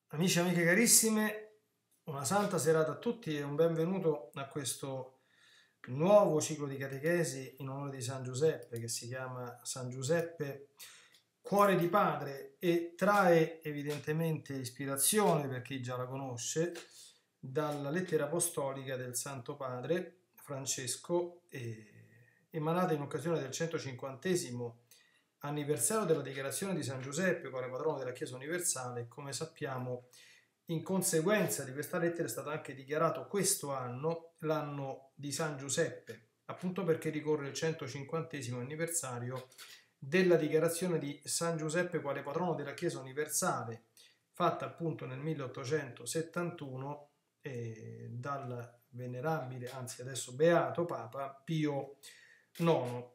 Amici e amiche carissime, una santa serata a tutti e un benvenuto a questo nuovo ciclo di catechesi in onore di San Giuseppe, che si chiama San Giuseppe Cuore di Padre e trae evidentemente ispirazione, per chi già la conosce, dalla lettera apostolica del Santo Padre Francesco, emanata in occasione del 150° anniversario della dichiarazione di San Giuseppe quale patrono della Chiesa universale. Come sappiamo, in conseguenza di questa lettera è stato anche dichiarato questo anno l'anno di San Giuseppe, appunto perché ricorre il 150° anniversario della dichiarazione di San Giuseppe quale patrono della Chiesa universale, fatta appunto nel 1871 dal venerabile, anzi adesso beato Papa Pio IX.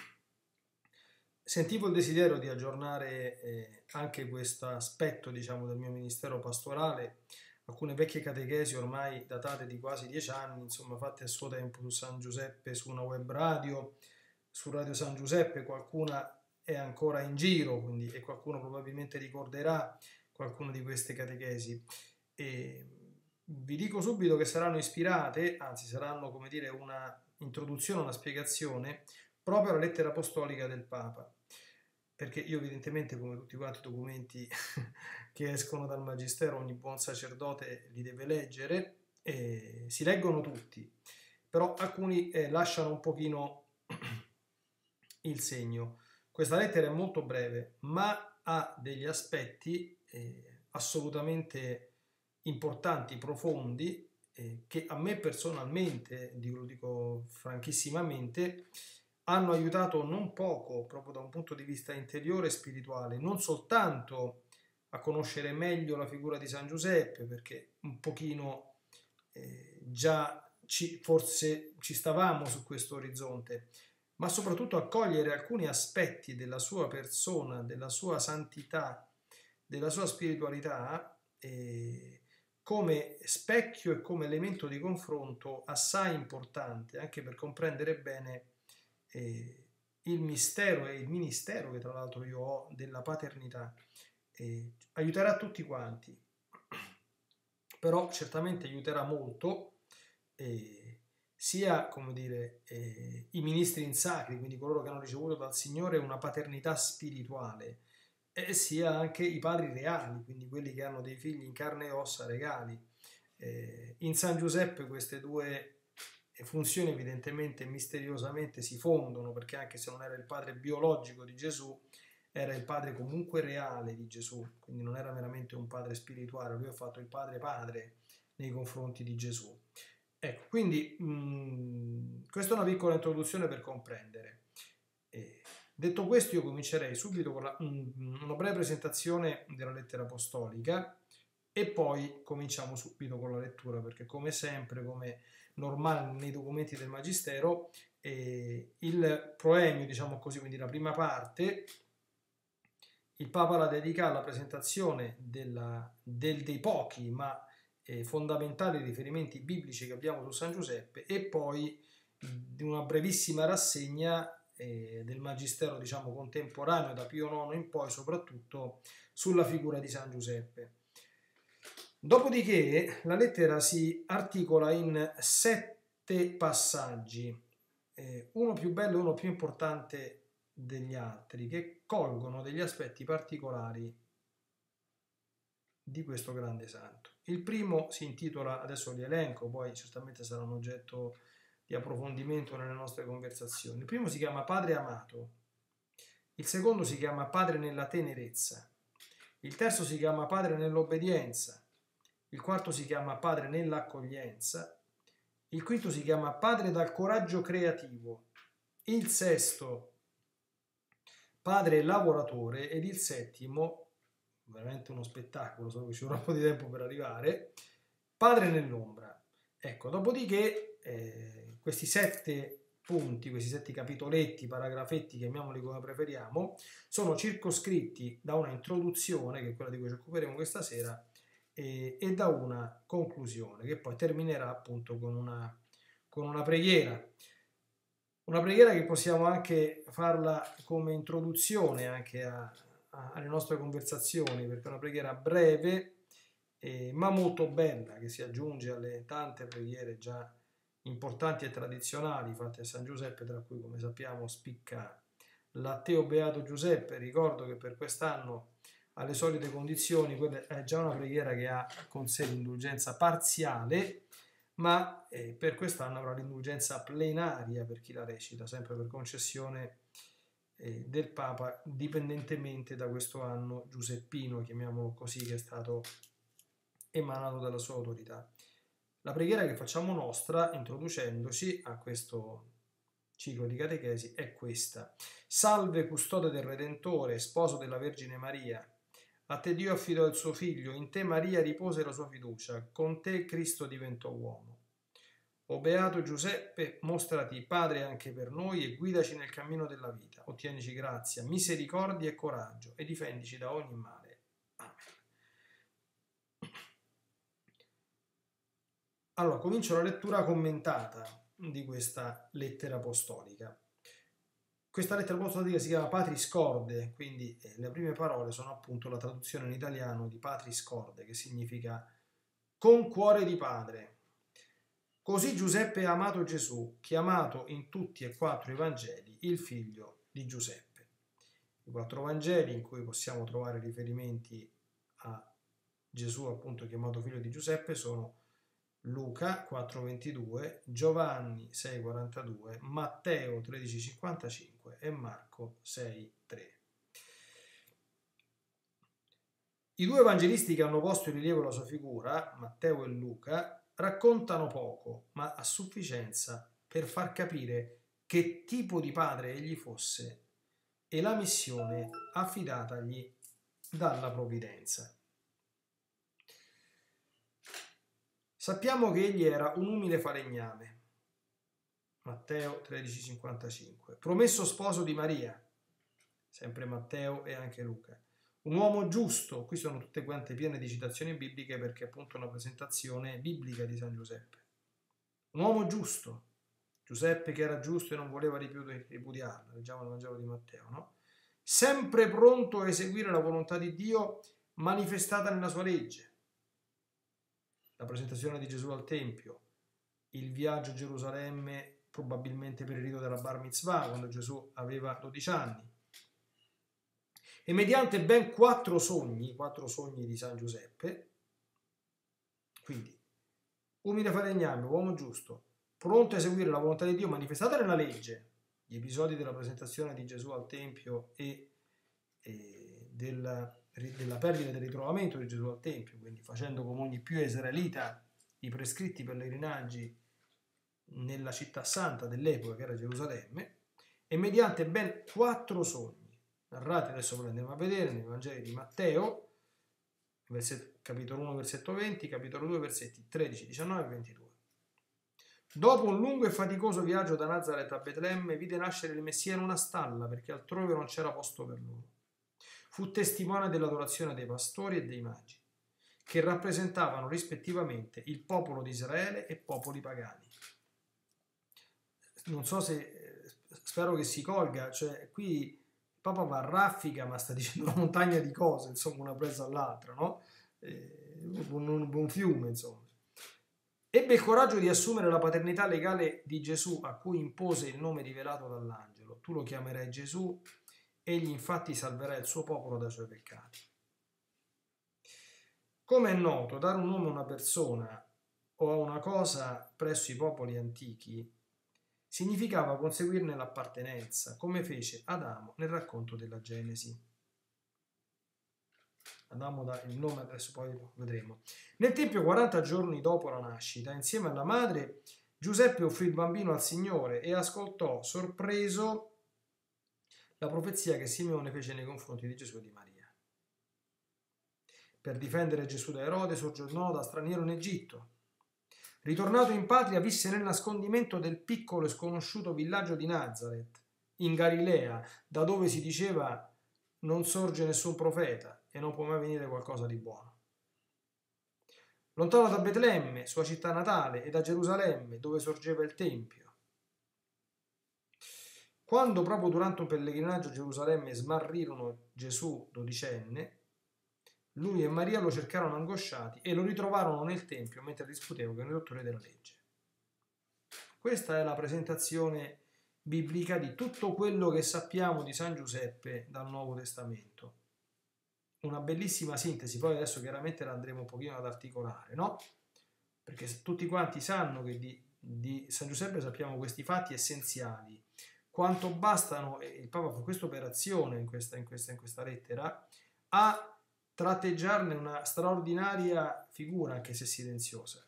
Sentivo il desiderio di aggiornare anche questo aspetto, diciamo, del mio ministero pastorale, alcune vecchie catechesi ormai datate di quasi 10 anni, insomma, fatte a suo tempo su San Giuseppe, su una web radio, su Radio San Giuseppe, qualcuna è ancora in giro, quindi, e qualcuno probabilmente ricorderà qualcuna di queste catechesi. E vi dico subito che saranno ispirate, anzi saranno, come dire, una introduzione, una spiegazione proprio alla lettera apostolica del Papa, perché io evidentemente, come tutti quanti i documenti che escono dal Magistero, ogni buon sacerdote li deve leggere, e si leggono tutti, però alcuni lasciano un pochino il segno. Questa lettera è molto breve, ma ha degli aspetti assolutamente importanti, profondi, che a me personalmente, lo dico franchissimamente, hanno aiutato non poco, proprio da un punto di vista interiore e spirituale, non soltanto a conoscere meglio la figura di San Giuseppe, perché un pochino già forse ci stavamo su questo orizzonte, ma soprattutto a cogliere alcuni aspetti della sua persona, della sua santità, della sua spiritualità, come specchio e come elemento di confronto assai importante, anche per comprendere bene il mistero e il ministero che tra l'altro io ho della paternità. Aiuterà tutti quanti, però certamente aiuterà molto sia, come dire, i ministri insacri, quindi coloro che hanno ricevuto dal Signore una paternità spirituale, sia anche i padri reali, quindi quelli che hanno dei figli in carne e ossa regali. In San Giuseppe queste due funzioni evidentemente misteriosamente si fondono, perché anche se non era il padre biologico di Gesù, era il padre comunque reale di Gesù, quindi non era veramente un padre spirituale, lui ha fatto il padre nei confronti di Gesù. Ecco, quindi questa è una piccola introduzione per comprendere. Detto questo, io comincerei subito con una breve presentazione della lettera apostolica e poi cominciamo subito con la lettura, perché come sempre, come normale nei documenti del Magistero, il proemio, diciamo così, quindi la prima parte, il Papa la dedica alla presentazione dei pochi ma fondamentali riferimenti biblici che abbiamo su San Giuseppe, e poi di una brevissima rassegna del Magistero, diciamo, contemporaneo da Pio IX in poi, soprattutto sulla figura di San Giuseppe. Dopodiché la lettera si articola in 7 passaggi, uno più bello e uno più importante degli altri, che colgono degli aspetti particolari di questo grande santo. Il primo si intitola, adesso li elenco, poi certamente saranno oggetto di approfondimento nelle nostre conversazioni. Il primo si chiama Padre amato, il secondo si chiama Padre nella tenerezza, il terzo si chiama Padre nell'obbedienza, il quarto si chiama Padre nell'accoglienza, il quinto si chiama Padre dal coraggio creativo, il sesto Padre lavoratore, ed il settimo, veramente uno spettacolo, solo che ci vorrà un po' di tempo per arrivare, Padre nell'ombra. Ecco, dopodiché questi 7 punti, questi 7 capitoletti, paragrafetti, chiamiamoli come preferiamo, sono circoscritti da una introduzione, che è quella di cui ci occuperemo questa sera, e da una conclusione, che poi terminerà appunto con una preghiera. Una preghiera che possiamo anche farla come introduzione anche alle nostre conversazioni, perché è una preghiera breve ma molto bella, che si aggiunge alle tante preghiere già importanti e tradizionali fatte a San Giuseppe, tra cui, come sappiamo, spicca l'Atteo Beato Giuseppe. Ricordo che per quest'anno, alle solite condizioni, quella è già una preghiera che ha con sé l'indulgenza parziale, ma per quest'anno avrà l'indulgenza plenaria per chi la recita, sempre per concessione del Papa, dipendentemente da questo anno giuseppino, chiamiamolo così, che è stato emanato dalla sua autorità. La preghiera che facciamo nostra, introducendoci a questo ciclo di catechesi, è questa: Salve custode del Redentore, sposo della Vergine Maria, a te Dio affidò il suo figlio, in te Maria ripose la sua fiducia, con te Cristo diventò uomo. O beato Giuseppe, mostrati padre anche per noi e guidaci nel cammino della vita. Ottienici grazia, misericordia e coraggio e difendici da ogni male. Amen. Allora, comincio la lettura commentata di questa lettera apostolica. Questa lettera apostolica si chiama Patris Corde, quindi le prime parole sono appunto la traduzione in italiano di Patris Corde, che significa con cuore di padre. Così Giuseppe ha amato Gesù, chiamato in tutti e 4 i Vangeli il figlio di Giuseppe. I 4 Vangeli in cui possiamo trovare riferimenti a Gesù appunto chiamato figlio di Giuseppe sono Luca 4,22, Giovanni 6,42, Matteo 13,55 e Marco 6,3. I 2 evangelisti che hanno posto in rilievo la sua figura, Matteo e Luca, raccontano poco, ma a sufficienza per far capire che tipo di padre egli fosse e la missione affidatagli dalla provvidenza. Sappiamo che egli era un umile falegname, Matteo 13,55, promesso sposo di Maria, sempre Matteo e anche Luca. Un uomo giusto, qui sono tutte quante piene di citazioni bibliche perché è appunto una presentazione biblica di San Giuseppe. Un uomo giusto, Giuseppe che era giusto e non voleva ripudiarlo, leggiamo nel Vangelo di Matteo, no? Sempre pronto a eseguire la volontà di Dio manifestata nella sua legge. La presentazione di Gesù al Tempio, il viaggio a Gerusalemme probabilmente per il rito della Bar Mitzvah, quando Gesù aveva 12 anni. E mediante ben 4 sogni di San Giuseppe, quindi umile falegname, uomo giusto, pronto a eseguire la volontà di Dio manifestata nella legge, gli episodi della presentazione di Gesù al Tempio e della perdita del ritrovamento di Gesù al Tempio, quindi facendo come ogni più israelita i prescritti pellegrinaggi nella città santa dell'epoca che era Gerusalemme, e mediante ben 4 sogni narrati, adesso ve li andiamo a vedere nei Vangeli di Matteo, capitolo 1 versetto 20, capitolo 2 versetti 13, 19 e 22. Dopo un lungo e faticoso viaggio da Nazaret a Betlemme vide nascere il Messia in una stalla perché altrove non c'era posto per loro. Fu testimone dell'adorazione dei pastori e dei magi, che rappresentavano rispettivamente il popolo di Israele e popoli pagani. Non so se, spero che si colga, cioè qui il Papa va a raffica ma sta dicendo una montagna di cose, insomma, una presa all'altra, no? Un buon fiume, insomma. Ebbe il coraggio di assumere la paternità legale di Gesù, a cui impose il nome rivelato dall'angelo. Tu lo chiamerai Gesù, egli infatti salverà il suo popolo dai suoi peccati. Come è noto, dare un nome a una persona o a una cosa presso i popoli antichi significava conseguirne l'appartenenza, come fece Adamo nel racconto della Genesi. Adamo dà il nome, adesso poi lo vedremo. Nel Tempio, 40 giorni dopo la nascita, insieme alla madre, Giuseppe offrì il bambino al Signore e ascoltò, sorpreso, la profezia che Simeone fece nei confronti di Gesù e di Maria. Per difendere Gesù da Erode, soggiornò da straniero in Egitto. Ritornato in patria, visse nel nascondimento del piccolo e sconosciuto villaggio di Nazaret, in Galilea, da dove si diceva non sorge nessun profeta e non può mai venire qualcosa di buono. Lontano da Betlemme, sua città natale, e da Gerusalemme, dove sorgeva il Tempio. Quando proprio durante un pellegrinaggio a Gerusalemme smarrirono Gesù dodicenne, Lui e Maria lo cercarono angosciati e lo ritrovarono nel tempio mentre discuteva con i dottori della legge. Questa è la presentazione biblica di tutto quello che sappiamo di San Giuseppe dal Nuovo Testamento. Una bellissima sintesi, poi adesso chiaramente la andremo un pochino ad articolare, no? Perché tutti quanti sanno che di San Giuseppe sappiamo questi fatti essenziali. Quanto bastano, e il Papa fa questa operazione in questa lettera, a tratteggiarne una straordinaria figura, anche se silenziosa.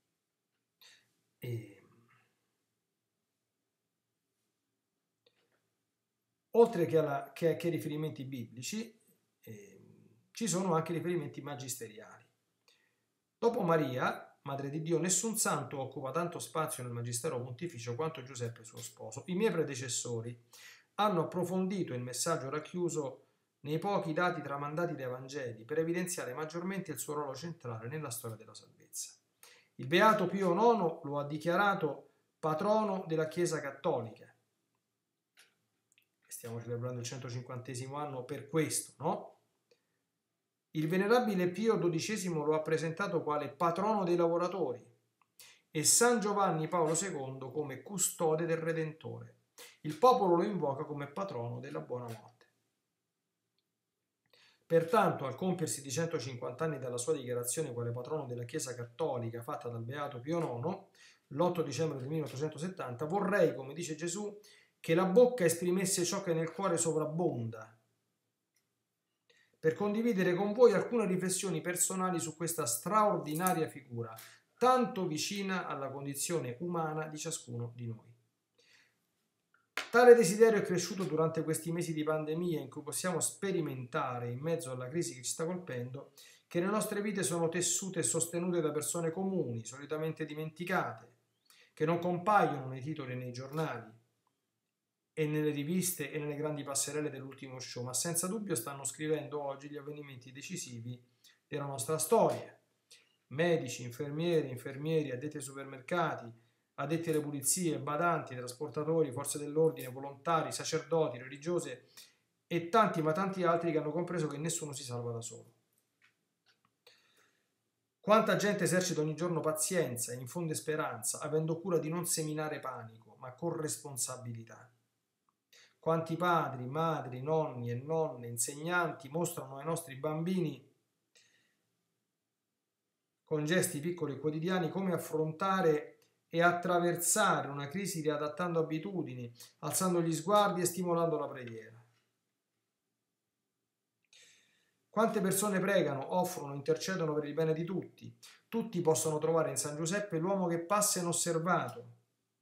Oltre che ai riferimenti biblici, ci sono anche riferimenti magisteriali. Dopo Maria, Madre di Dio, nessun santo occupa tanto spazio nel magistero pontificio quanto Giuseppe suo sposo. I miei predecessori hanno approfondito il messaggio racchiuso nei pochi dati tramandati dai Vangeli per evidenziare maggiormente il suo ruolo centrale nella storia della salvezza. Il Beato Pio IX lo ha dichiarato patrono della Chiesa Cattolica. Stiamo celebrando il 150° anno per questo, no? Il venerabile Pio XII lo ha presentato quale patrono dei lavoratori e San Giovanni Paolo II come custode del Redentore. Il popolo lo invoca come patrono della buona morte. Pertanto, al compiersi di 150 anni dalla sua dichiarazione quale patrono della Chiesa Cattolica fatta dal Beato Pio IX, l'8 dicembre del 1870, vorrei, come dice Gesù, che la bocca esprimesse ciò che nel cuore sovrabbonda, per condividere con voi alcune riflessioni personali su questa straordinaria figura, tanto vicina alla condizione umana di ciascuno di noi. Tale desiderio è cresciuto durante questi mesi di pandemia in cui possiamo sperimentare, in mezzo alla crisi che ci sta colpendo, che le nostre vite sono tessute e sostenute da persone comuni, solitamente dimenticate, che non compaiono nei titoli e nei giornali, e nelle riviste e nelle grandi passerelle dell'ultimo show, ma senza dubbio stanno scrivendo oggi gli avvenimenti decisivi della nostra storia. Medici, infermieri, addetti ai supermercati, addetti alle pulizie, badanti, trasportatori, forze dell'ordine, volontari, sacerdoti, religiose e tanti ma tanti altri che hanno compreso che nessuno si salva da solo. Quanta gente esercita ogni giorno pazienza e infonde speranza, avendo cura di non seminare panico, ma con responsabilità. Quanti padri, madri, nonni e nonne, insegnanti mostrano ai nostri bambini con gesti piccoli e quotidiani come affrontare e attraversare una crisi riadattando abitudini, alzando gli sguardi e stimolando la preghiera. Quante persone pregano, offrono, intercedono per il bene di tutti. Tutti possono trovare in San Giuseppe l'uomo che passa inosservato,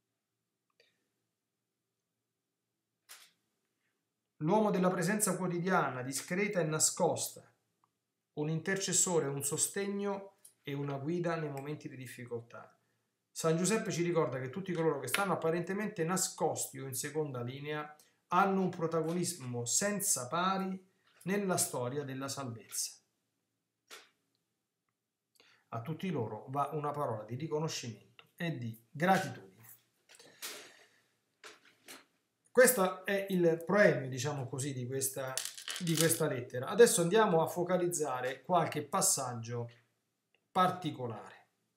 l'uomo della presenza quotidiana, discreta e nascosta, un intercessore, un sostegno e una guida nei momenti di difficoltà. San Giuseppe ci ricorda che tutti coloro che stanno apparentemente nascosti o in seconda linea hanno un protagonismo senza pari nella storia della salvezza. A tutti loro va una parola di riconoscimento e di gratitudine. Questo è il proemio, diciamo così, di questa lettera. Adesso andiamo a focalizzare qualche passaggio particolare.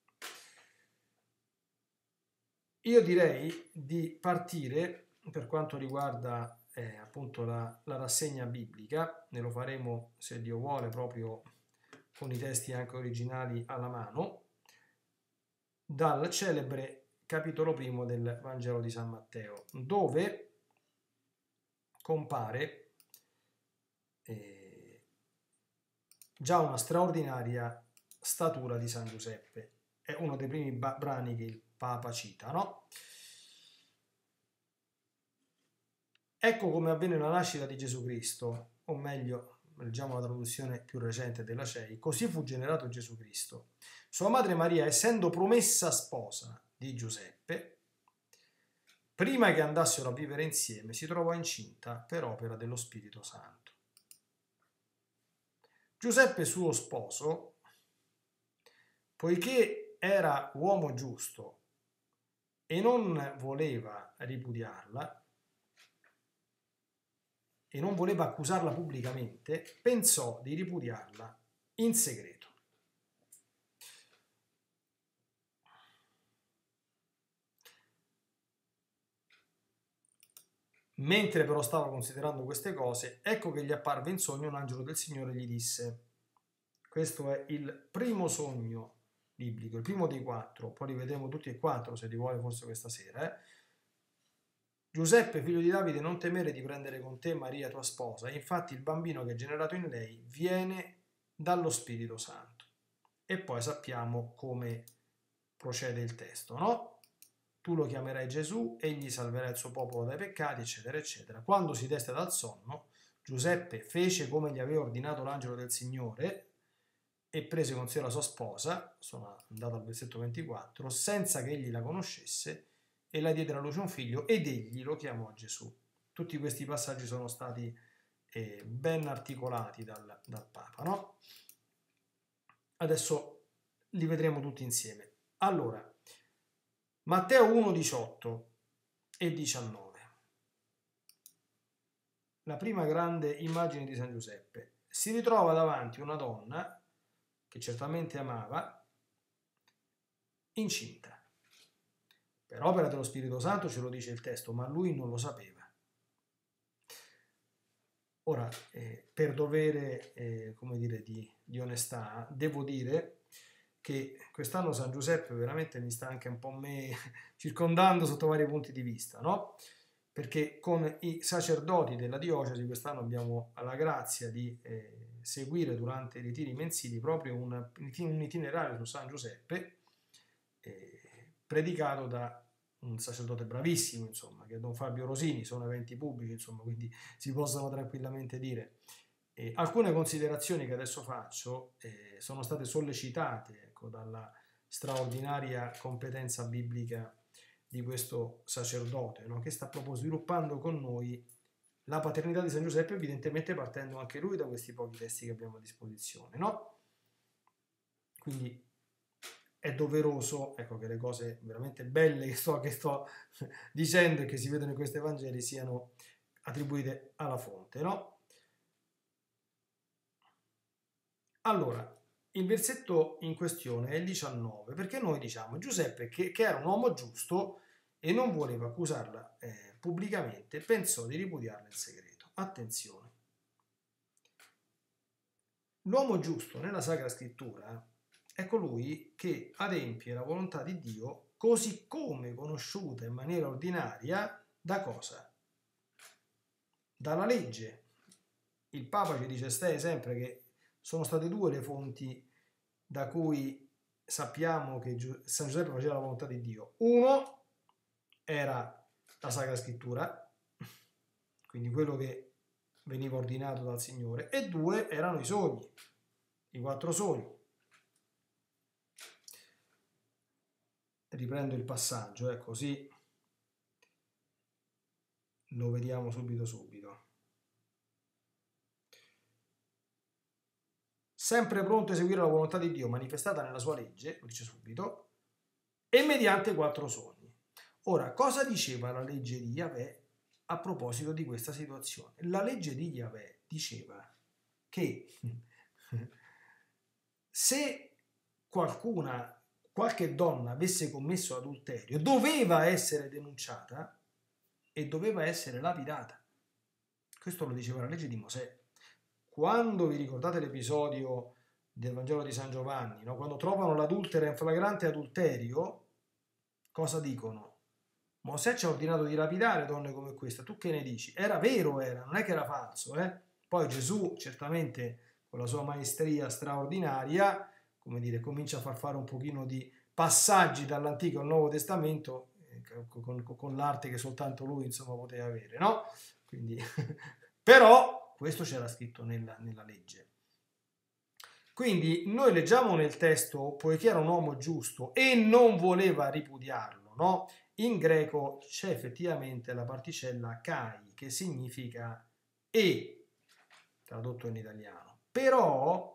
Io direi di partire, per quanto riguarda appunto la rassegna biblica, ne lo faremo, se Dio vuole, proprio con i testi anche originali alla mano, dal celebre capitolo 1 del Vangelo di San Matteo, dove compare già una straordinaria statura di San Giuseppe. È uno dei primi brani che il Papa cita, no? Ecco come avvenne la nascita di Gesù Cristo, o meglio, leggiamo la traduzione più recente della CEI, così fu generato Gesù Cristo. Sua madre Maria, essendo promessa sposa di Giuseppe, prima che andassero a vivere insieme, si trovò incinta per opera dello Spirito Santo. Giuseppe, suo sposo, poiché era uomo giusto e non voleva ripudiarla e non voleva accusarla pubblicamente, pensò di ripudiarla in segreto. Mentre però stava considerando queste cose, ecco che gli apparve in sogno un angelo del Signore e gli disse, questo è il primo sogno biblico, il primo dei 4, poi li vedremo tutti e 4 se li vuole forse questa sera. Giuseppe, figlio di Davide, non temere di prendere con te Maria tua sposa, infatti il bambino che è generato in lei viene dallo Spirito Santo. E poi sappiamo come procede il testo, no? Tu lo chiamerai Gesù, egli salverà il suo popolo dai peccati, eccetera, eccetera. Quando si desta dal sonno, Giuseppe fece come gli aveva ordinato l'angelo del Signore e prese con sé la sua sposa, sono andato al versetto 24, senza che egli la conoscesse, e la diede alla luce un figlio ed egli lo chiamò Gesù. Tutti questi passaggi sono stati ben articolati dal Papa, no? Adesso li vedremo tutti insieme. Allora, Matteo 1, 18 e 19. La prima grande immagine di San Giuseppe. Si ritrova davanti una donna che certamente amava, incinta. Per opera dello Spirito Santo ce lo dice il testo, ma lui non lo sapeva. Ora, per dovere, come dire, di onestà, devo dire che quest'anno San Giuseppe veramente mi sta anche un po' me circondando sotto vari punti di vista, no? Perché con i sacerdoti della diocesi quest'anno abbiamo la grazia di seguire durante i ritiri mensili proprio un itinerario su San Giuseppe predicato da un sacerdote bravissimo, insomma, che è Don Fabio Rosini. Sono eventi pubblici, insomma, quindi si possono tranquillamente dire. Alcune considerazioni che adesso faccio sono state sollecitate, ecco, dalla straordinaria competenza biblica di questo sacerdote, no? Che sta proprio sviluppando con noi la paternità di San Giuseppe, evidentemente partendo anche lui da questi pochi testi che abbiamo a disposizione, no? Quindi è doveroso, ecco, che le cose veramente belle che sto dicendo e che si vedono in questi Vangeli siano attribuite alla fonte, no? Allora, il versetto in questione è il 19, perché noi diciamo Giuseppe che era un uomo giusto e non voleva accusarla pubblicamente, pensò di ripudiarla in segreto. Attenzione. L'uomo giusto nella Sacra Scrittura è colui che adempie la volontà di Dio così come conosciuta in maniera ordinaria da cosa? Dalla legge. Il Papa ci dice sempre che sono state due le fonti da cui sappiamo che San Giuseppe faceva la volontà di Dio. Uno era la Sacra Scrittura, quindi quello che veniva ordinato dal Signore, e due erano i sogni, i 4 sogni. Riprendo il passaggio, così lo vediamo subito. Sempre pronto a eseguire la volontà di Dio manifestata nella sua legge, lo dice subito, e mediante 4 sogni. Ora, cosa diceva la legge di Yahweh a proposito di questa situazione? La legge di Yahweh diceva che se qualche donna avesse commesso adulterio, doveva essere denunciata e doveva essere lapidata. Questo lo diceva la legge di Mosè. Quando vi ricordate l'episodio del Vangelo di San Giovanni, no? Quando trovano l'adultera in flagrante adulterio, cosa dicono? Mosè ci ha ordinato di lapidare donne come questa, tu che ne dici? Era vero, non è che era falso. Poi Gesù, certamente con la sua maestria straordinaria, come dire, comincia a far fare un pochino di passaggi dall'Antico al Nuovo Testamento con l'arte che soltanto lui, insomma, poteva avere, no? Quindi, però questo c'era scritto nella legge. Quindi noi leggiamo nel testo, poiché era un uomo giusto e non voleva ripudiarlo, no? In greco c'è effettivamente la particella kai, che significa e, tradotto in italiano. Però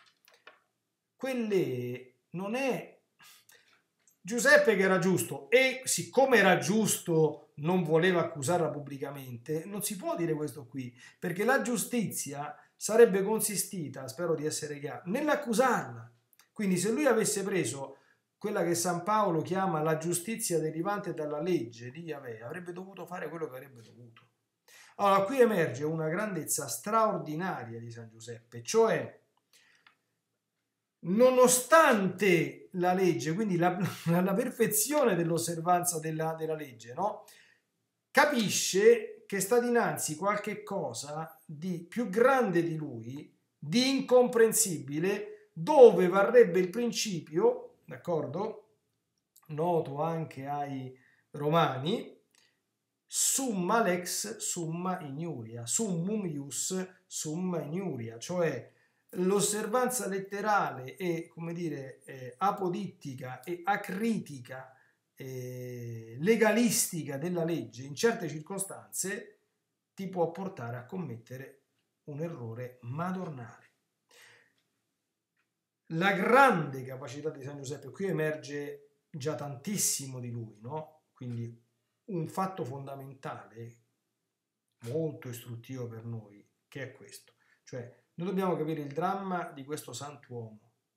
quelle non è Giuseppe che era giusto e siccome era giusto non voleva accusarla pubblicamente. Non si può dire questo qui, perché la giustizia sarebbe consistita, spero di essere chiaro, nell'accusarla. Quindi se lui avesse preso quella che San Paolo chiama la giustizia derivante dalla legge di Yahweh, avrebbe dovuto fare quello che avrebbe dovuto. Allora, qui emerge una grandezza straordinaria di San Giuseppe, cioè, nonostante la legge, quindi la perfezione dell'osservanza della legge, no? Capisce che sta dinanzi qualche cosa di più grande di lui, di incomprensibile, dove varrebbe il principio, d'accordo? Noto anche ai Romani, summa lex summa iniuria, summum ius summa iniuria, cioè l'osservanza letterale e, come dire, apodittica e acritica, legalistica della legge in certe circostanze ti può portare a commettere un errore madornale. La grande capacità di San Giuseppe, qui emerge già tantissimo di lui, no? Quindi un fatto fondamentale, molto istruttivo per noi, che è questo. Cioè, noi dobbiamo capire il dramma di questo santuomo.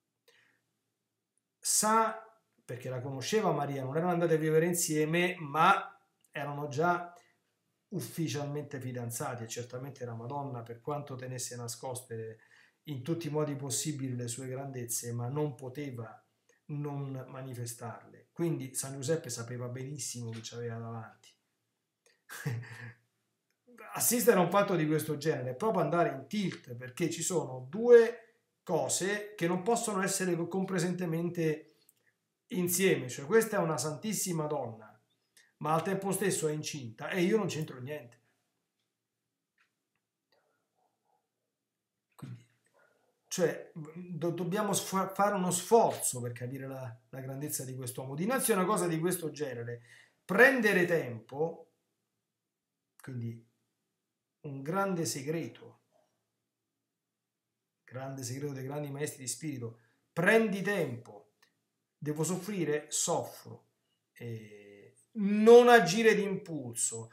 Sa, perché la conosceva Maria, non erano andate a vivere insieme, ma erano già ufficialmente fidanzati e certamente la Madonna, per quanto tenesse nascoste in tutti i modi possibili le sue grandezze, ma non poteva non manifestarle. Quindi San Giuseppe sapeva benissimo che ci aveva davanti. Assistere a un fatto di questo genere è proprio andare in tilt, perché ci sono due cose che non possono essere compresentemente insieme, cioè questa è una santissima donna, ma al tempo stesso è incinta e io non c'entro niente. Quindi, cioè, dobbiamo fare uno sforzo per capire la grandezza di quest'uomo. Dinanzi a una cosa di questo genere, prendere tempo, quindi un grande segreto dei grandi maestri di spirito, prendi tempo, devo soffrire, soffro, non agire d'impulso,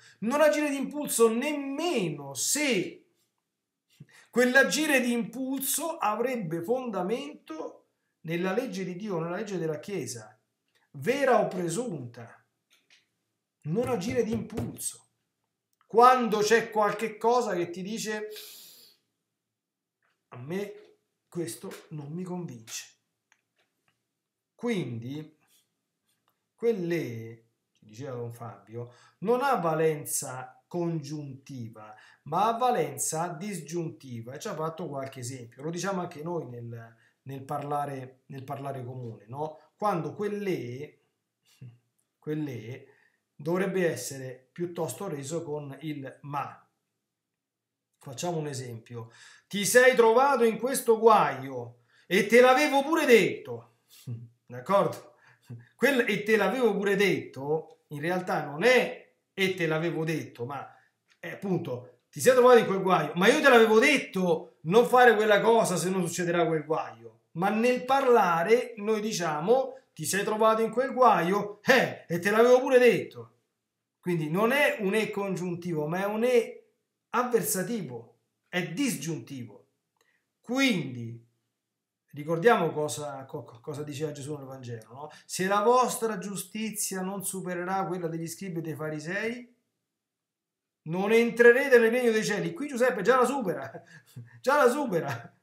nemmeno se quell'agire di impulso avrebbe fondamento nella legge di Dio, nella legge della Chiesa, vera o presunta. Non agire di impulso. Quando c'è qualche cosa che ti dice a me questo non mi convince. Quindi quelle, ci diceva Don Fabio, non ha valenza congiuntiva, ma ha valenza disgiuntiva, e ci ha fatto qualche esempio. Lo diciamo anche noi nel parlare comune, no? Quando quelle dovrebbe essere piuttosto reso con il ma. Facciamo un esempio. Ti sei trovato in questo guaio e te l'avevo pure detto. D'accordo? Quel e te l'avevo pure detto in realtà non è e te l'avevo detto, ma è appunto ti sei trovato in quel guaio, ma io te l'avevo detto non fare quella cosa se non succederà quel guaio. Ma nel parlare noi diciamo ti sei trovato in quel guaio e te l'avevo pure detto. Quindi non è un e congiuntivo, ma è un e avversativo, è disgiuntivo. Quindi ricordiamo cosa diceva Gesù nel Vangelo, no? Se la vostra giustizia non supererà quella degli scribi e dei farisei, non entrerete nel regno dei cieli. Qui Giuseppe già la supera, già la supera,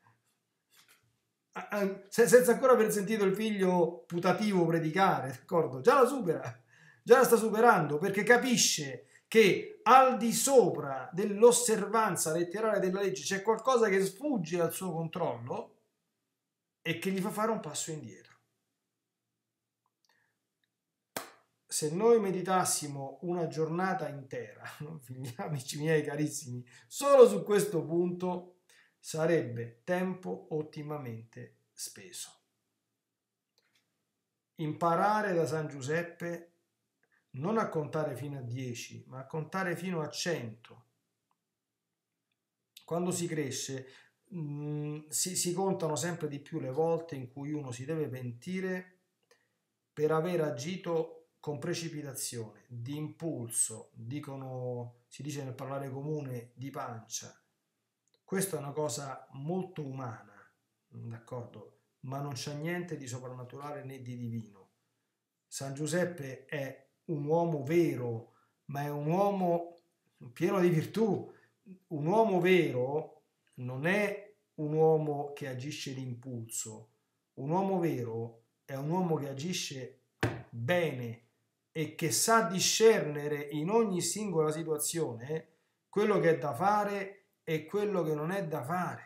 senza ancora aver sentito il figlio putativo predicare, d'accordo? Già la supera, già la sta superando, perché capisce che al di sopra dell'osservanza letterale della legge c'è qualcosa che sfugge al suo controllo e che gli fa fare un passo indietro. Se noi meditassimo una giornata intera, amici miei carissimi, solo su questo punto sarebbe tempo ottimamente speso. Imparare da San Giuseppe non a contare fino a 10, ma a contare fino a 100. Quando si cresce si contano sempre di più le volte in cui uno si deve pentire per aver agito con precipitazione, di impulso, si dice nel parlare comune, di pancia, Questa è una cosa molto umana, d'accordo? Ma non c'è niente di soprannaturale né di divino. San Giuseppe è un uomo vero, ma è un uomo pieno di virtù. Un uomo vero non è un uomo che agisce d'impulso. Un uomo vero è un uomo che agisce bene e che sa discernere in ogni singola situazione quello che è da fare e quello che non è da fare.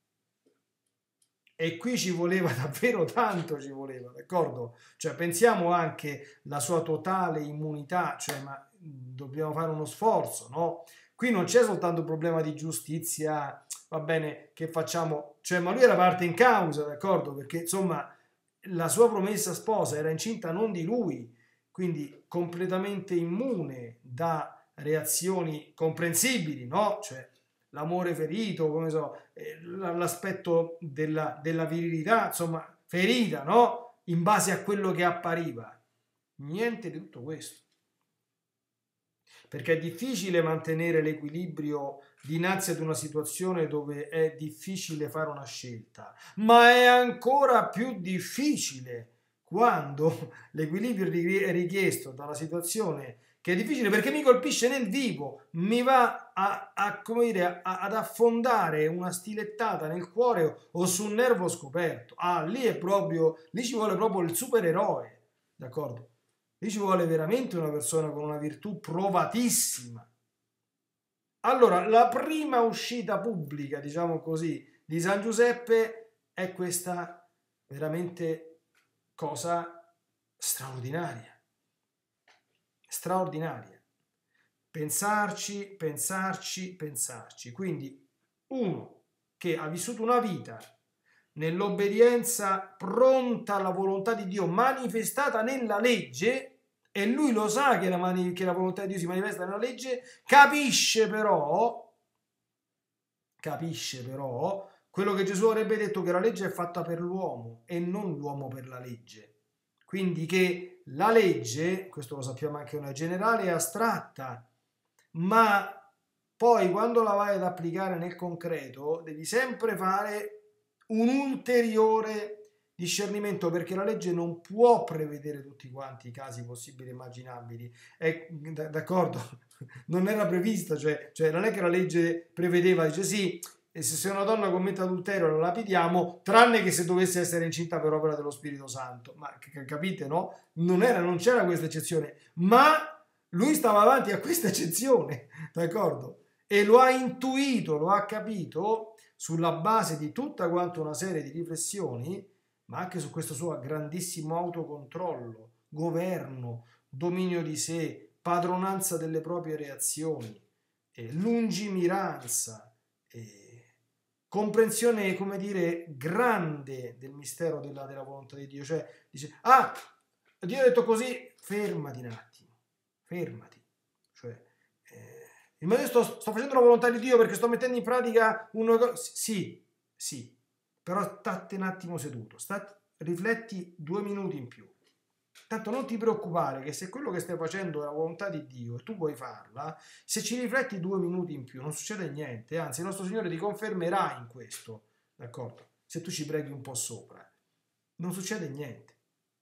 E qui ci voleva davvero tanto, ci voleva, d'accordo? Cioè pensiamo anche alla sua totale immunità, cioè ma dobbiamo fare uno sforzo, no? Qui non c'è soltanto un problema di giustizia, va bene, che facciamo? Cioè, ma lui era parte in causa, d'accordo? Perché insomma la sua promessa sposa era incinta non di lui, quindi completamente immune da reazioni comprensibili, no? Cioè l'amore ferito, come so, l'aspetto della virilità, insomma, ferita, no? In base a quello che appariva. Niente di tutto questo. Perché è difficile mantenere l'equilibrio dinanzi ad una situazione dove è difficile fare una scelta, ma è ancora più difficile quando l'equilibrio è richiesto da una situazione che è difficile perché mi colpisce nel vivo, mi va come dire, ad affondare una stilettata nel cuore o su un nervo scoperto. Ah, lì è proprio, lì ci vuole proprio il supereroe, d'accordo? Lì ci vuole veramente una persona con una virtù provatissima. Allora, la prima uscita pubblica, diciamo così, di San Giuseppe è questa veramente cosa straordinaria. Straordinaria. Pensarci, pensarci, pensarci. Quindi uno che ha vissuto una vita nell'obbedienza pronta alla volontà di Dio manifestata nella legge, e lui lo sa che la volontà di Dio si manifesta nella legge, capisce però quello che Gesù avrebbe detto, che la legge è fatta per l'uomo e non l'uomo per la legge. Quindi che la legge, questo lo sappiamo anche noi, generale, è astratta, ma poi quando la vai ad applicare nel concreto devi sempre fare un ulteriore discernimento, perché la legge non può prevedere tutti quanti i casi possibili e immaginabili. È, d'accordo? Non era prevista, cioè non è che la legge prevedeva, dice sì, e se una donna commette adulterio la lapidiamo, tranne che se dovesse essere incinta per opera dello Spirito Santo. Ma capite, no? Non c'era questa eccezione, ma lui stava avanti a questa eccezione, d'accordo? E lo ha intuito, lo ha capito sulla base di tutta quanta una serie di riflessioni, ma anche su questo suo grandissimo autocontrollo, governo, dominio di sé, padronanza delle proprie reazioni, lungimiranza, comprensione, come dire, grande del mistero della volontà di Dio. Cioè dice, ah, Dio ha detto così, fermati un attimo, fermati. Cioè, ma io sto facendo la volontà di Dio perché sto mettendo in pratica sì, però state un attimo seduto, rifletti 2 minuti in più. Tanto non ti preoccupare che se quello che stai facendo è la volontà di Dio e tu vuoi farla, se ci rifletti 2 minuti in più non succede niente, anzi il nostro Signore ti confermerà in questo, d'accordo? Se tu ci preghi un po' sopra, non succede niente.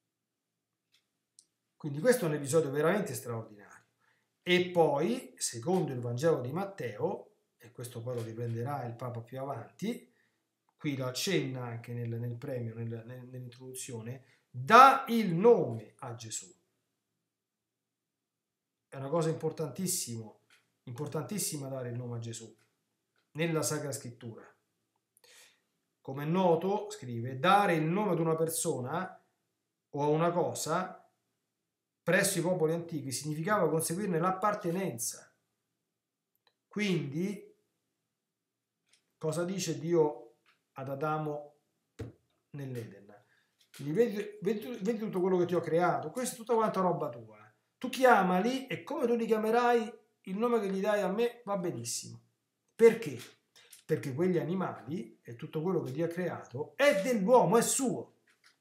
Quindi questo è un episodio veramente straordinario. E poi, secondo il Vangelo di Matteo, e questo poi lo riprenderà il Papa più avanti, qui lo accenna anche nel premio, nell'introduzione, dà il nome a Gesù. È una cosa importantissima dare il nome a Gesù nella Sacra Scrittura. Come è noto, scrive, dare il nome ad una persona o a una cosa presso i popoli antichi significava conseguirne l'appartenenza. Quindi, cosa dice Dio ad Adamo nell'Eden? Vedi tutto quello che ti ho creato, questa è tutta quanta roba tua. Tu chiamali e come tu li chiamerai, il nome che gli dai a me va benissimo. Perché? Perché quegli animali e tutto quello che Dio ha creato è dell'uomo, è suo.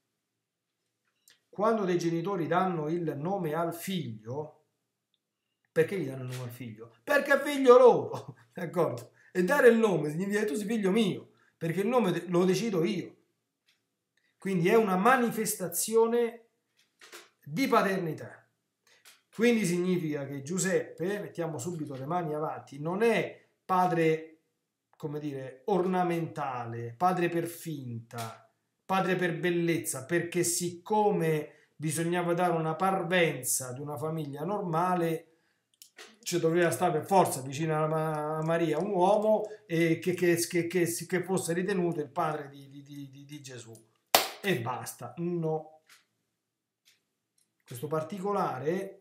Quando dei genitori danno il nome al figlio, perché gli danno il nome al figlio? Perché è figlio loro, d'accordo? E dare il nome significa che tu sei figlio mio, perché il nome lo decido io. Quindi è una manifestazione di paternità. Quindi significa che Giuseppe, mettiamo subito le mani avanti, non è padre, come dire, ornamentale, padre per finta, padre per bellezza, perché siccome bisognava dare una parvenza di una famiglia normale, ci doveva stare per forza vicino a Maria un uomo che fosse ritenuto il padre di Gesù. E basta. No. Questo particolare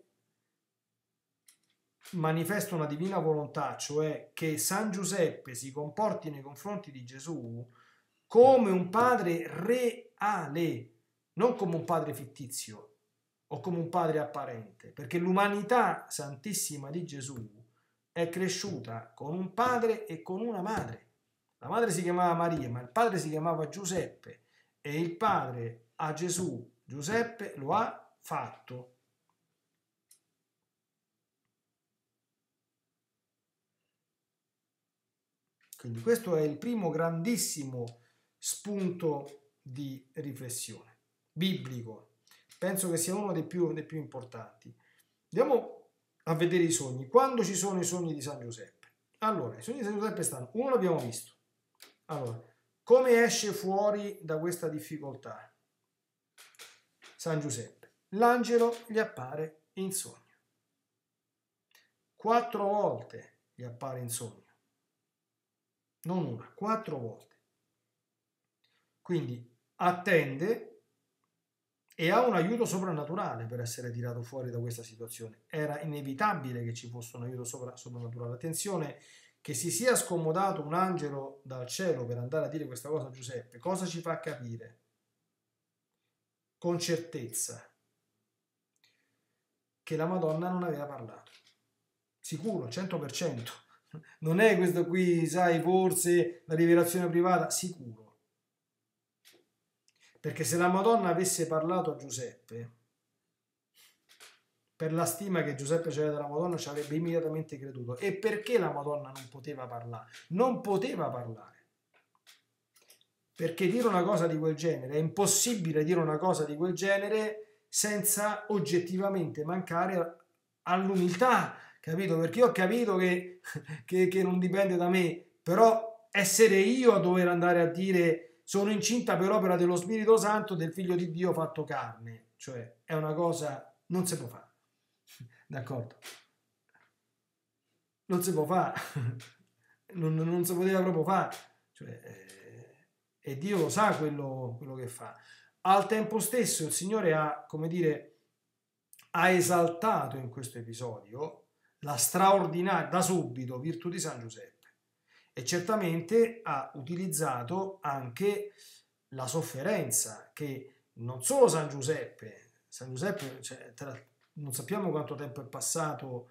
manifesta una divina volontà, cioè che San Giuseppe si comporti nei confronti di Gesù come un padre reale, non come un padre fittizio o come un padre apparente, perché l'umanità santissima di Gesù è cresciuta con un padre e con una madre. La madre si chiamava Maria, ma il padre si chiamava Giuseppe, e il padre a Gesù, Giuseppe, lo ha fatto. Quindi questo è il primo grandissimo spunto di riflessione biblico. Penso che sia uno dei più importanti. Andiamo a vedere i sogni. Quando ci sono i sogni di San Giuseppe? Allora, i sogni di San Giuseppe stanno, uno l'abbiamo visto. Allora, come esce fuori da questa difficoltà San Giuseppe? L'angelo gli appare in sogno. 4 volte gli appare in sogno. Non una, 4 volte. Quindi attende e ha un aiuto soprannaturale per essere tirato fuori da questa situazione. Era inevitabile che ci fosse un aiuto soprannaturale. Attenzione, che si sia scomodato un angelo dal cielo per andare a dire questa cosa a Giuseppe, cosa ci fa capire? Con certezza che la Madonna non aveva parlato. Sicuro, 100%. Non è questo qui, sai, forse la rivelazione privata, sicuro. Perché se la Madonna avesse parlato a Giuseppe, per la stima che Giuseppe c'era della Madonna, ci avrebbe immediatamente creduto. E perché la Madonna non poteva parlare? Non poteva parlare. Perché dire una cosa di quel genere, è impossibile dire una cosa di quel genere senza oggettivamente mancare all'umiltà, capito? Perché io ho capito che non dipende da me, però essere io a dover andare a dire sono incinta per opera dello Spirito Santo del Figlio di Dio fatto carne, cioè è una cosa, non si può fare, d'accordo? Non si può fare, non si poteva proprio fare, cioè, e Dio lo sa quello che fa. Al tempo stesso il Signore ha, come dire, ha esaltato in questo episodio la straordinaria, da subito, virtù di San Giuseppe. E certamente ha utilizzato anche la sofferenza che non solo San Giuseppe, cioè, non sappiamo quanto tempo è passato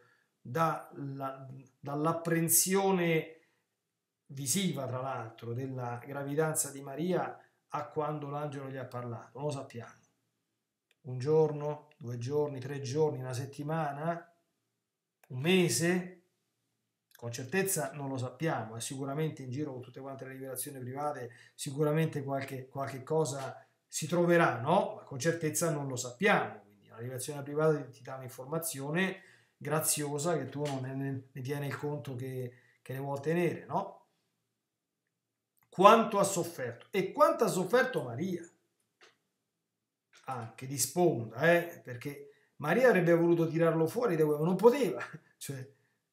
dall'apprensione visiva, tra l'altro, della gravidanza di Maria a quando l'angelo gli ha parlato, non lo sappiamo. Un giorno, 2 giorni, 3 giorni, una settimana, un mese? Con certezza non lo sappiamo, è sicuramente in giro con tutte quante le rivelazioni private, sicuramente qualche cosa si troverà, no? Ma con certezza non lo sappiamo, quindi la rivelazione privata ti dà un'informazione graziosa che tu non ne tieni il conto che ne vuoi tenere, no? Quanto ha sofferto e quanto ha sofferto Maria, anche di sponda, perché Maria avrebbe voluto tirarlo fuori da quello, non poteva, cioè,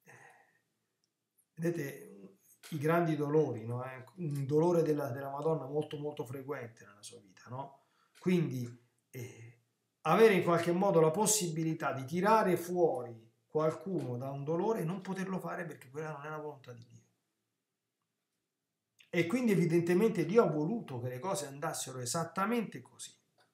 vedete i grandi dolori, no? Un dolore della Madonna molto molto frequente nella sua vita, no? Quindi avere in qualche modo la possibilità di tirare fuori qualcuno da un dolore e non poterlo fare perché quella non è la volontà di Dio. E quindi evidentemente Dio ha voluto che le cose andassero esattamente così.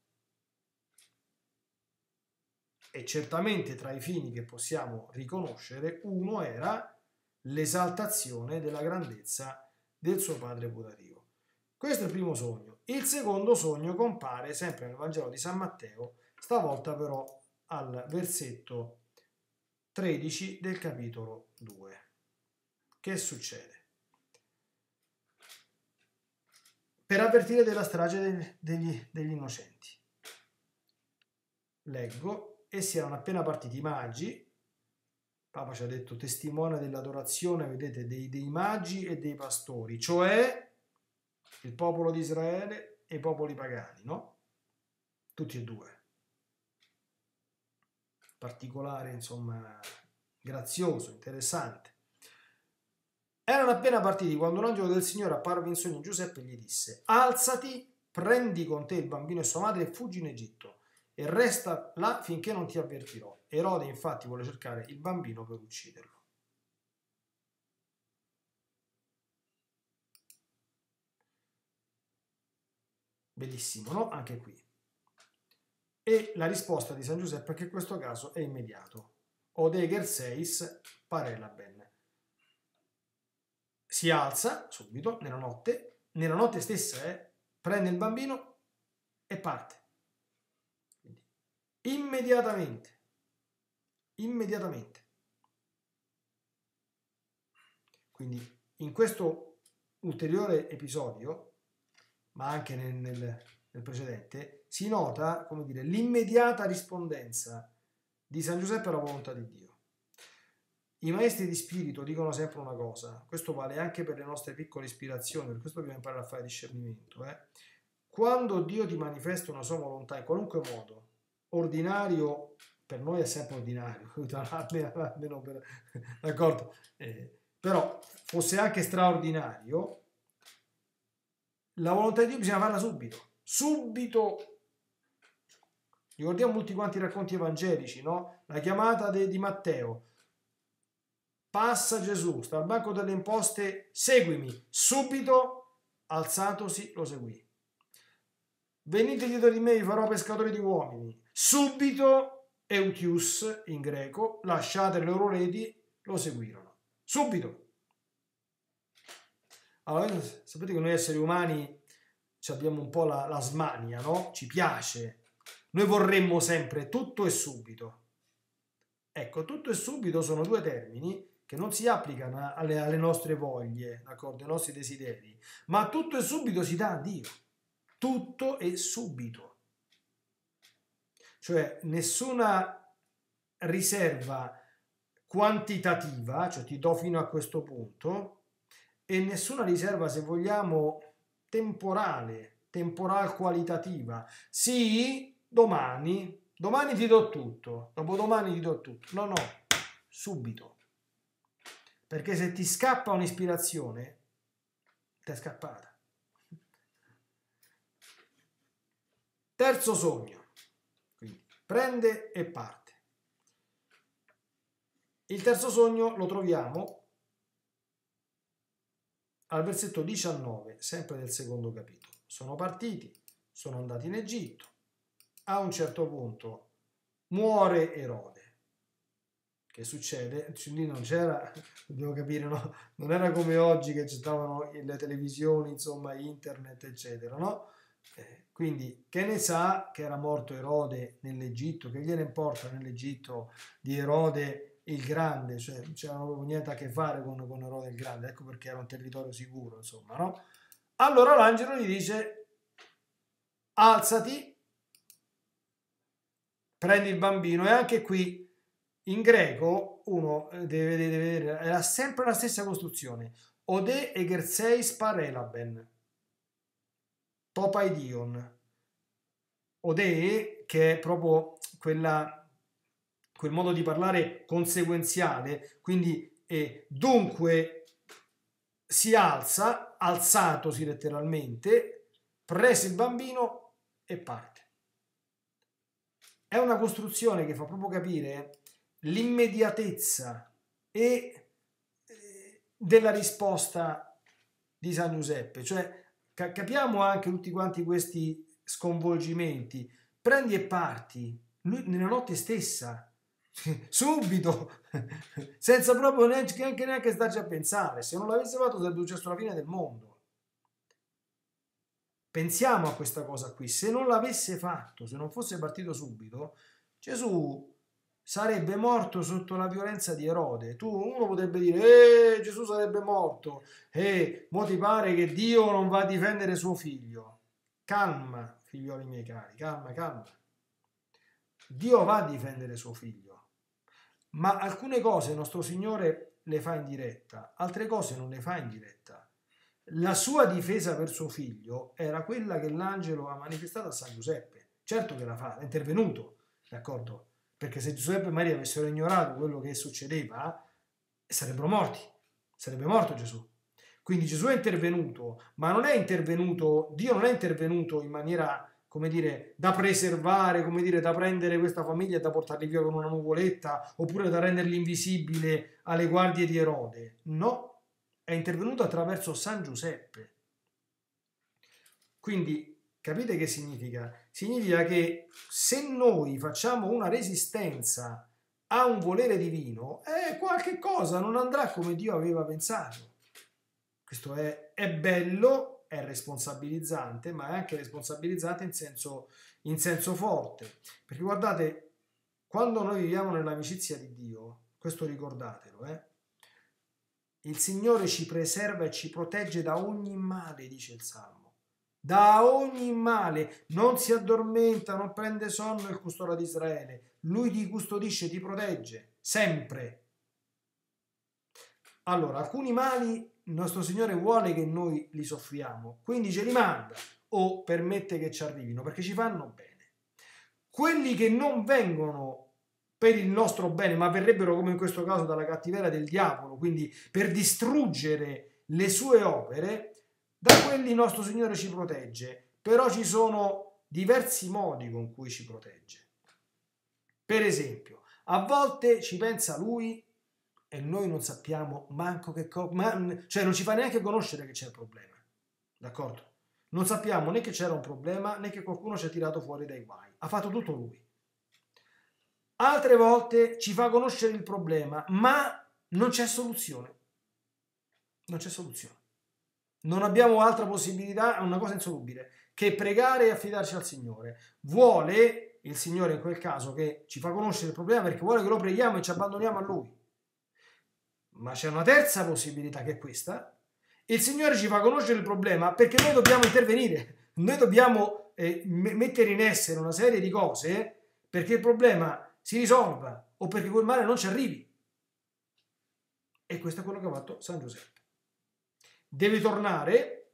E certamente tra i fini che possiamo riconoscere, uno era l'esaltazione della grandezza del suo padre putativo. Questo è il primo sogno. Il secondo sogno compare sempre nel Vangelo di San Matteo, stavolta però al versetto 13 del capitolo 2. Che succede? per avvertire della strage degli innocenti. Leggo, essi erano appena partiti i magi, Papa ci ha detto testimone dell'adorazione, vedete, dei magi e dei pastori, cioè il popolo di Israele e i popoli pagani, no? Tutti e due. Particolare, insomma, grazioso, interessante. Erano appena partiti quando l'angelo del Signore apparve in sogno a Giuseppe e gli disse: alzati, prendi con te il bambino e sua madre e fuggi in Egitto e resta là finché non ti avvertirò. Erode infatti vuole cercare il bambino per ucciderlo. Bellissimo, no? Anche qui. E la risposta di San Giuseppe è che in questo caso è immediato. Odeger seis parela ben. Si alza subito, nella notte stessa, prende il bambino e parte. Quindi, immediatamente. Quindi in questo ulteriore episodio, ma anche nel precedente, si nota, come dire, l'immediata rispondenza di San Giuseppe alla volontà di Dio. I maestri di spirito dicono sempre una cosa, questo vale anche per le nostre piccole ispirazioni, per questo dobbiamo imparare a fare discernimento. Quando Dio ti manifesta una sua volontà in qualunque modo, ordinario, per noi è sempre ordinario, almeno per, d'accordo? Però fosse anche straordinario, la volontà di Dio bisogna farla subito. Ricordiamo tutti quanti i racconti evangelici, no? La chiamata di Matteo. Passa Gesù, sta al banco delle imposte, seguimi. Subito, alzatosi, lo seguì. Venite dietro di me, vi farò pescatori di uomini. Subito, eutius in greco, lasciate le loro reti, lo seguirono. Subito. Allora, sapete che noi esseri umani abbiamo un po' la smania, no? Ci piace. Noi vorremmo sempre tutto e subito. Ecco, tutto e subito sono due termini che non si applicano alle nostre voglie, d'accordo, ai nostri desideri, ma tutto e subito si dà a Dio. Tutto e subito. Cioè nessuna riserva quantitativa, cioè ti do fino a questo punto, e nessuna riserva, se vogliamo, temporal qualitativa. Sì, domani ti do tutto, dopodomani ti do tutto. No, subito. Perché se ti scappa un'ispirazione, ti è scappata. Terzo sogno. Quindi prende e parte. Il terzo sogno lo troviamo al versetto 19, sempre del secondo capitolo. Sono partiti, sono andati in Egitto. A un certo punto muore Erode. Che succede? Lì non c'era, dobbiamo capire, no? Non era come oggi che ci stavano le televisioni, insomma, internet, eccetera, no? Quindi, che ne sa che era morto Erode nell'Egitto? Che gliene importa nell'Egitto di Erode il Grande? Cioè, non c'era proprio niente a che fare con Erode il Grande, ecco perché era un territorio sicuro, insomma, no? Allora l'angelo gli dice: alzati, prendi il bambino, e anche qui in greco uno deve vedere, era sempre la stessa costruzione. Ode egerseis parelaben. Topaidion. Ode, che è proprio quel modo di parlare conseguenziale, quindi dunque si alza, alzatosi letteralmente, prese il bambino e parte. È una costruzione che fa proprio capire l'immediatezza e della risposta di San Giuseppe, cioè capiamo anche tutti quanti questi sconvolgimenti. Prendi e parti, lui nella notte stessa, subito, senza proprio neanche starci a pensare. Se non l'avesse fatto sarebbe successo la fine del mondo. Pensiamo a questa cosa qui, se non l'avesse fatto, se non fosse partito subito, Gesù sarebbe morto sotto la violenza di Erode. Uno potrebbe dire, Gesù sarebbe morto, mo ti pare che Dio non va a difendere suo figlio. Calma, figlioli miei cari, calma, calma. Dio va a difendere suo figlio, ma alcune cose il nostro Signore le fa in diretta, altre cose non le fa in diretta. La sua difesa per suo figlio era quella che l'angelo ha manifestato a San Giuseppe. Certo che la fa, è intervenuto, d'accordo? Perché se Giuseppe e Maria avessero ignorato quello che succedeva, sarebbero morti, sarebbe morto Gesù. Quindi Gesù è intervenuto, ma non è intervenuto, Dio non è intervenuto in maniera, come dire, da preservare, come dire, da prendere questa famiglia e da portarli via con una nuvoletta, oppure da renderli invisibile alle guardie di Erode. No, è intervenuto attraverso San Giuseppe. Quindi capite che significa? Significa che se noi facciamo una resistenza a un volere divino, qualche cosa non andrà come Dio aveva pensato. Questo è bello, è responsabilizzante, ma è anche responsabilizzante in senso forte. Perché guardate, quando noi viviamo nell'amicizia di Dio, questo ricordatelo, il Signore ci preserva e ci protegge da ogni male, dice il Salmo. Da ogni male, non si addormenta, non prende sonno il custode di Israele. Lui ti custodisce, ti protegge, sempre. Allora, alcuni mali il nostro Signore vuole che noi li soffriamo, quindi ce li manda o permette che ci arrivino perché ci fanno bene. Quelli che non vengono per il nostro bene, ma verrebbero, come in questo caso, dalla cattiveria del diavolo, quindi per distruggere le sue opere, da quelli il nostro Signore ci protegge. Però ci sono diversi modi con cui ci protegge. Per esempio, a volte ci pensa Lui e noi non sappiamo manco che cosa, cioè non ci fa neanche conoscere che c'è il problema, d'accordo? Non sappiamo né che c'era un problema né che qualcuno ci ha tirato fuori dai guai, ha fatto tutto Lui. Altre volte ci fa conoscere il problema, ma non c'è soluzione. Non c'è soluzione. Non abbiamo altra possibilità, è una cosa insolubile, che pregare e affidarci al Signore. Vuole il Signore in quel caso che ci fa conoscere il problema perché vuole che lo preghiamo e ci abbandoniamo a Lui. Ma c'è una terza possibilità che è questa. Il Signore ci fa conoscere il problema perché noi dobbiamo intervenire. Noi dobbiamo mettere in essere una serie di cose perché il problema si risolva o perché quel male non ci arrivi. E questo è quello che ha fatto San Giuseppe. Devi tornare,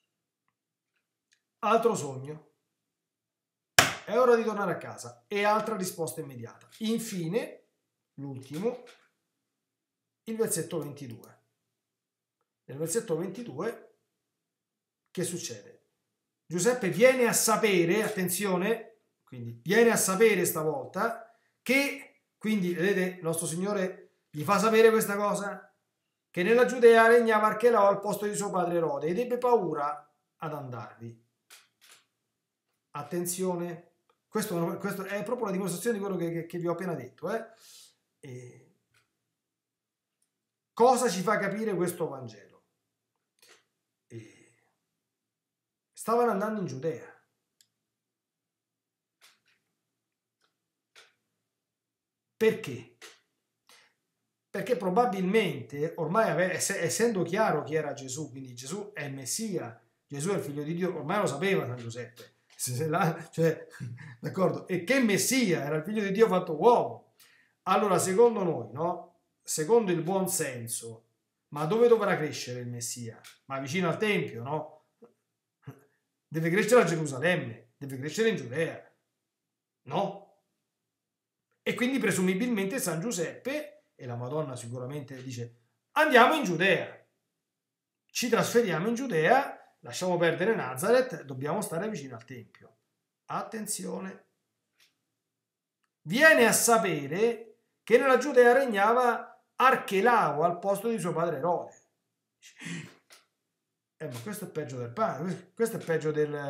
altro sogno, è ora di tornare a casa e altra risposta immediata. Infine, l'ultimo, il versetto 22. Nel versetto 22 che succede? Giuseppe viene a sapere, attenzione, quindi viene a sapere stavolta che, quindi vedete, il nostro Signore gli fa sapere questa cosa, che nella Giudea regnava Archelao al posto di suo padre Erode ed ebbe paura ad andarvi. Attenzione, questo è proprio la dimostrazione di quello che vi ho appena detto. Cosa ci fa capire questo Vangelo? Stavano andando in Giudea. Perché? Perché probabilmente, ormai essendo chiaro chi era Gesù, quindi Gesù è il Messia, Gesù è il figlio di Dio, ormai lo sapeva San Giuseppe, cioè, d'accordo? E che Messia era il figlio di Dio fatto uomo. Allora, secondo noi, no? Secondo il buon senso, ma dove dovrà crescere il Messia? Ma vicino al Tempio, no? Deve crescere a Gerusalemme, deve crescere in Giudea, no? E quindi presumibilmente San Giuseppe e la Madonna sicuramente dice andiamo in Giudea, ci trasferiamo in Giudea, lasciamo perdere Nazareth, dobbiamo stare vicino al Tempio. Attenzione, viene a sapere che nella Giudea regnava Archelao al posto di suo padre Erode. Ma questo è peggio del padre, questo è peggio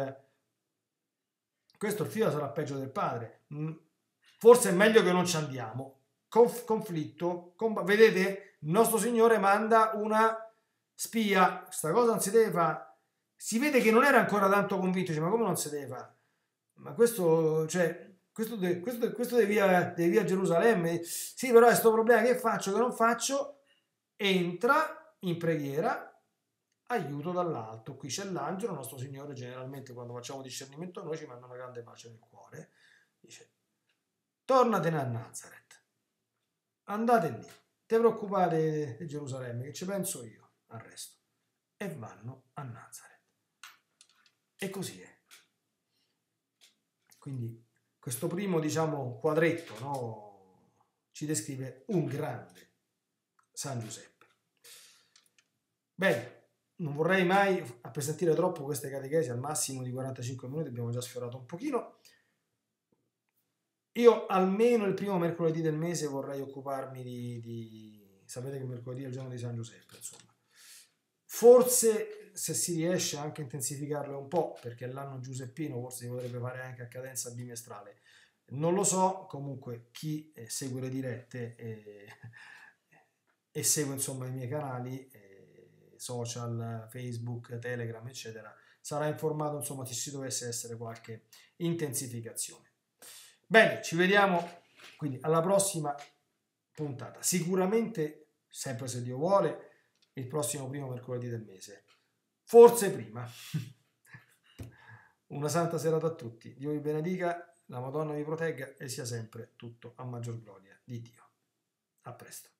questo il figlio sarà peggio del padre. Forse è meglio che non ci andiamo. Conflitto, vedete, il nostro Signore manda una spia, sta cosa non si deve fare. Si vede che non era ancora tanto convinto, dice, ma come non si deve fare? Ma questo, cioè, questo devi via a Gerusalemme, sì, però è questo problema, che faccio, che non faccio? Entra in preghiera, aiuto dall'alto. Qui c'è l'angelo, nostro Signore generalmente quando facciamo discernimento noi ci manda una grande pace nel cuore. Dice, tornatene a Nazareth, andate lì, te preoccupate di Gerusalemme, che ci penso io al resto. E vanno a Nazareth. E così è. Quindi questo primo, diciamo, quadretto, no, ci descrive un grande San Giuseppe. Bene, non vorrei mai appesantire troppo queste catechesi, al massimo di 45 minuti, abbiamo già sfiorato un pochino. Io almeno il primo mercoledì del mese vorrei occuparmi sapete che mercoledì è il giorno di San Giuseppe, insomma. Forse se si riesce anche a intensificarlo un po', perché è l'anno giuseppino, forse si potrebbe fare anche a cadenza bimestrale. Non lo so, comunque chi segue le dirette e segue insomma i miei canali social, Facebook, Telegram, eccetera, sarà informato insomma se ci dovesse essere qualche intensificazione. Bene, ci vediamo quindi alla prossima puntata. Sicuramente, sempre se Dio vuole, il prossimo primo mercoledì del mese. Forse prima. Una santa serata a tutti. Dio vi benedica, la Madonna vi protegga e sia sempre tutto a maggior gloria di Dio. A presto.